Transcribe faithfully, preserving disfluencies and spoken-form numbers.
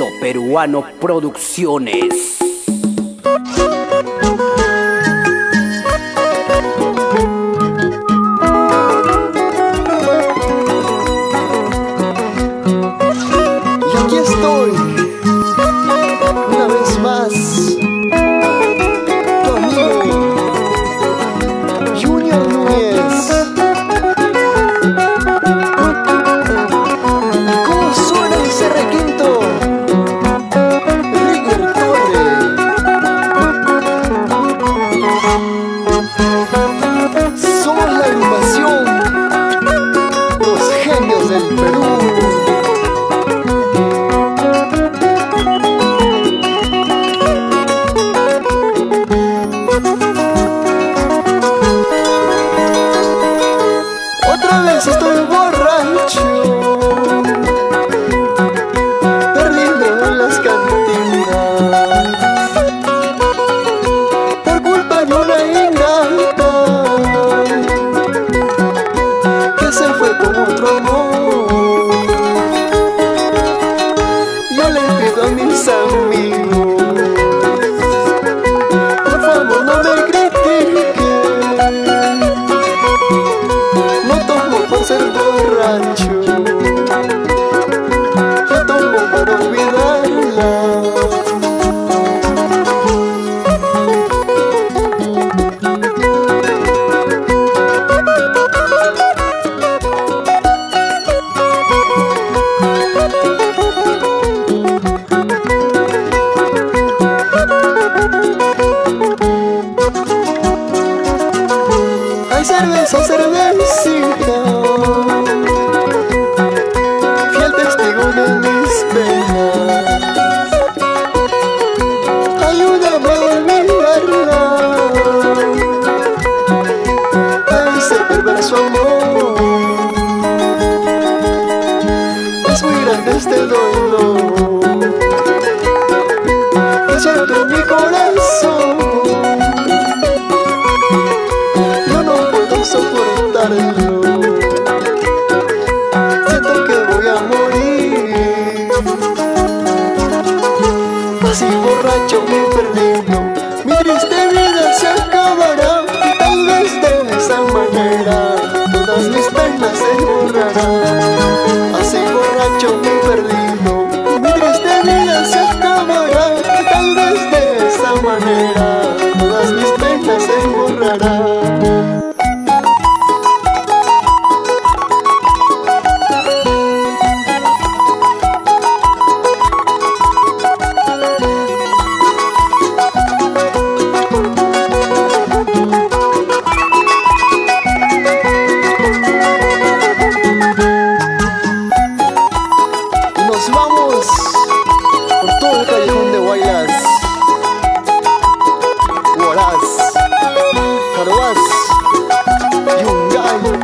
Proyecto Peruano Producciones. Y aquí estoy, una vez más, tu amigo Junior Núñez. ¿Y cómo suena ese requinto? Rigger Torre. Somos la invasión, los genios del Perú. Otra vez estoy borracho, perdido en las cantinas, por culpa de una ingrata que se fue con otro amor. Yo le pido a mis amigos, por favor no me critiquen. No tomo por ser borracho, yo tomo para olvidarla. Hay cerveza, cervecita, fiel testigo de mis penas. Ayúdame a olvidarla, a ese perverso amor. Es muy grande este dolor que siento en mi corazón. Soportarlo, siento que voy a morir. Así borracho, muy perdido, mi triste vida se acabará. Y tal vez de esa manera todas mis penas se borrarán. Así borracho, muy perdido, mi triste vida se acabará. Y tal vez de esa manera todas mis penas se borrarán. Nos vamos por todo el callejón de Guaylas, Huaraz, Carhuaz, Yungay.